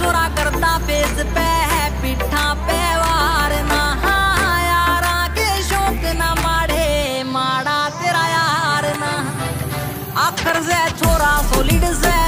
छोरा करता फेस पे है पिठा पे वार ना यारा के शौक ना माड़े माड़ा तेरा यार ना आखर से छोरा सॉलिड से